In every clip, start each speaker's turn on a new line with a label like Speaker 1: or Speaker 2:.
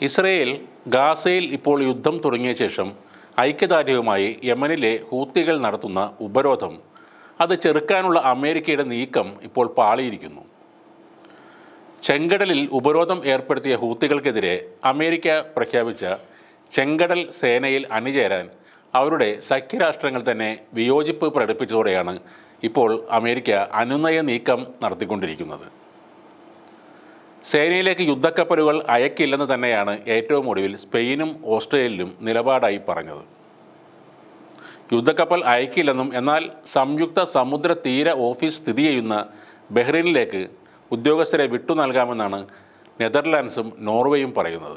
Speaker 1: Israel ഗാസയിൽ ഇപ്പോൾ യുദ്ധം തുടങ്ങിയ ശേഷം ഐക്യദാർഢ്യവുമായി യമനിലെ ഹൂത്തികൾ നടത്തുന്ന ഉപരോധം അത് ചെറുക്കാനുള്ള അമേരിക്കയുടെ നീക്കം ഇപ്പോൾ പാളിയിരിക്കുന്നു. ചെങ്കടലിൽ ഉപരോധം ഏർപ്പെടുത്തിയ ഹൂത്തികൾക്കെതിരെ അമേരിക്ക പ്രഖ്യാപിച്ച ചെങ്കടൽ സേനയിൽ അണിചേരാൻ അവരുടെ സഖ്യരാഷ്ട്രങ്ങൾ തന്നെ വിയോജിപ്പ് പ്രകടിപ്പിച്ചതോടെയാണ് ഇപ്പോൾ അമേരിക്ക അനുനയ നീക്കം നടത്തിക്കൊണ്ടിരിക്കുന്നത്. സേനയിലേക്ക് യുദ്ധക്കപ്പലുകൾ അയക്കില്ലെന്ന് തന്നെയാണ് ഏറ്റവും ഒടുവിൽ സ്പെയിനും ഓസ്ട്രേലിയയും നിലപാടായി പറഞ്ഞത്. യുദ്ധക്കപ്പൽ അയക്കില്ലെന്നും എന്നാൽ സംയുക്ത സമുദ്ര തീര ഓഫീസ് സ്ഥിതി ചെയ്യുന്ന ബഹ്റൈനിലേക്ക് ഉദ്യോഗസ്ഥരെ വിട്ടു നൽകാമെന്നാണ് നെതർലാൻഡ്സും നോർവേയും പറയുന്നത്.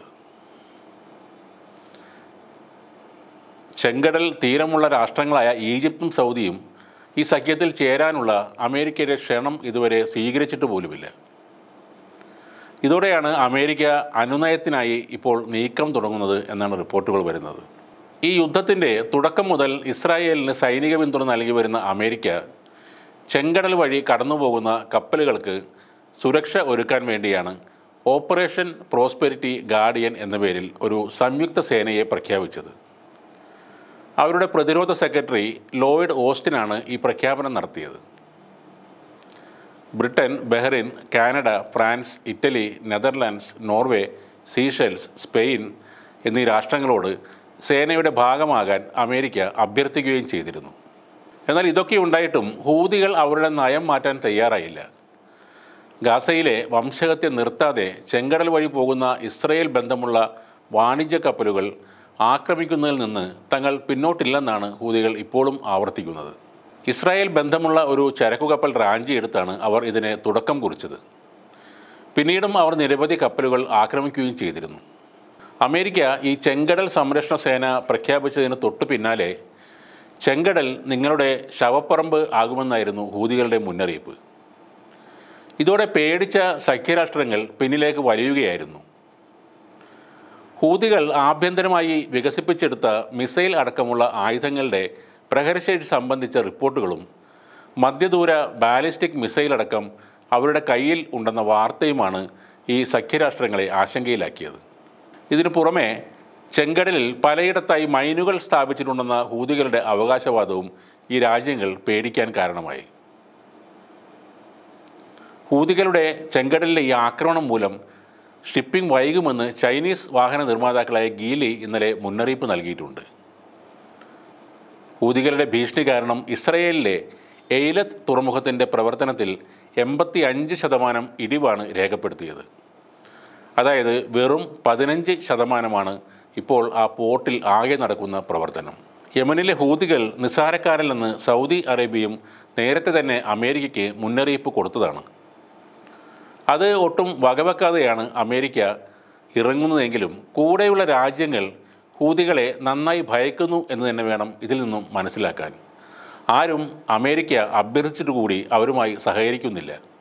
Speaker 1: ചെങ്കടൽ തീരമുള്ള രാഷ്ട്രങ്ങളായ ഈജിപ്തും സൗദിയും ഈ സഖ്യത്തിൽ ചേരാനുള്ള അമേരിക്കയുടെ ക്ഷണം ഇതുവരെ സ്വീകരിച്ചിട്ട് പോലുമില്ല. ഇതോടെയാണ് അമേരിക്ക അനുനയത്തിനായി ഇപ്പോൾ നീക്കം തുടങ്ങുന്നത് എന്നാണ് റിപ്പോർട്ടുകൾ വരുന്നത്. ഈ യുദ്ധത്തിൻ്റെ തുടക്കം മുതൽ ഇസ്രായേലിന് സൈനിക പിന്തുണ നൽകി വരുന്ന അമേരിക്ക ചെങ്കടൽ വഴി കടന്നുപോകുന്ന കപ്പലുകൾക്ക് സുരക്ഷ ഒരുക്കാൻ വേണ്ടിയാണ് ഓപ്പറേഷൻ പ്രോസ്പെരിറ്റി ഗാർഡിയൻ എന്ന പേരിൽ ഒരു സംയുക്ത സേനയെ പ്രഖ്യാപിച്ചത്. അവരുടെ പ്രതിരോധ സെക്രട്ടറി ലോയിഡ് ഓസ്റ്റിനാണ് ഈ പ്രഖ്യാപനം നടത്തിയത്. Britain, Bahrain, Canada, France, Italy, Netherlands, Norway, Seychelles, Spain എന്നീ രാഷ്ട്രങ്ങളോട് സേനയുടെ ഭാഗമാകാൻ അമേരിക്ക അഭ്യർത്ഥിക്കുകയും ചെയ്തിരുന്നു. എന്നാൽ ഇതൊക്കെ ഉണ്ടായിട്ടും ഹൂതികൾ അവരുടെ നയം മാറ്റാൻ തയ്യാറായില്ല. ഗാസയിലെ വംശഹത്യ നിർത്താതെ ചെങ്കടൽ വഴി പോകുന്ന ഇസ്രയേൽ ബന്ധമുള്ള വാണിജ്യ കപ്പലുകൾ ആക്രമിക്കുന്നതിൽ നിന്ന് തങ്ങൾ പിന്നോട്ടില്ലെന്നാണ് ഹൂതികൾ ഇപ്പോഴും ആവർത്തിക്കുന്നത്. ഇസ്രായേൽ ബന്ധമുള്ള ഒരു ചരക്കുകപ്പൽ റാഞ്ചിയെടുത്താണ് അവർ ഇതിനെ തുടക്കം കുറിച്ചത്. പിന്നീടും അവർ നിരവധി കപ്പലുകൾ ആക്രമിക്കുകയും ചെയ്തിരുന്നു. അമേരിക്ക ഈ ചെങ്കടൽ സംരക്ഷണ സേന പ്രഖ്യാപിച്ചതിന് തൊട്ടു പിന്നാലെ ചെങ്കടൽ നിങ്ങളുടെ ശവപ്പറമ്പ് ആകുമെന്നായിരുന്നു ഹൂതികളുടെ മുന്നറിയിപ്പ്. ഇതോടെ പേടിച്ച സഖ്യരാഷ്ട്രങ്ങൾ പിന്നിലേക്ക് വലിയുകയായിരുന്നു. ഹൂതികൾ ആഭ്യന്തരമായി വികസിപ്പിച്ചെടുത്ത മിസൈൽ അടക്കമുള്ള ആയുധങ്ങളുടെ പ്രഹരശേഷി സംബന്ധിച്ച റിപ്പോർട്ടുകളും മധ്യദൂര ബാലിസ്റ്റിക് മിസൈൽ അടക്കം അവരുടെ കയ്യിൽ ഉണ്ടെന്ന വാർത്തയുമാണ് ഈ സഖ്യരാഷ്ട്രങ്ങളെ ആശങ്കയിലാക്കിയത്. ഇതിനു പുറമെ ചെങ്കടലിൽ പലയിടത്തായി മൈനുകൾ സ്ഥാപിച്ചിട്ടുണ്ടെന്ന ഹൂതികളുടെ അവകാശവാദവും ഈ രാജ്യങ്ങൾ പേടിക്കാൻ കാരണമായി. ഹൂതികളുടെ ചെങ്കടലിലെ ഈ ആക്രമണം മൂലം ഷിപ്പിംഗ് വൈകുമെന്ന് ചൈനീസ് വാഹന നിർമ്മാതാക്കളായ ഗീലി ഇന്നലെ മുന്നറിയിപ്പ് നൽകിയിട്ടുണ്ട്. ഹൂതികളുടെ ഭീഷണി കാരണം ഇസ്രയേലിലെ എയ്ലത്ത് തുറമുഖത്തിൻ്റെ പ്രവർത്തനത്തിൽ 85% ഇടിവാണ് രേഖപ്പെടുത്തിയത്. അതായത് വെറും 15% ഇപ്പോൾ ആ പോർട്ടിൽ ആകെ നടക്കുന്ന പ്രവർത്തനം. യമനിലെ ഹൂതികൾ നിസ്സാരക്കാരല്ലെന്ന് സൗദി അറേബ്യയും നേരത്തെ തന്നെ അമേരിക്കയ്ക്ക് മുന്നറിയിപ്പ് കൊടുത്തതാണ്. അത് ഒട്ടും വകവെക്കാതെയാണ് അമേരിക്ക ഇറങ്ങുന്നതെങ്കിലും കൂടെയുള്ള രാജ്യങ്ങൾ ഹൂതികളെ നന്നായി ഭയക്കുന്നു എന്ന് തന്നെ വേണം ഇതിൽ നിന്നും മനസ്സിലാക്കാൻ. ആരും അമേരിക്ക അഭ്യർത്ഥിച്ചിട്ട് കൂടി അവരുമായി സഹകരിക്കുന്നില്ല.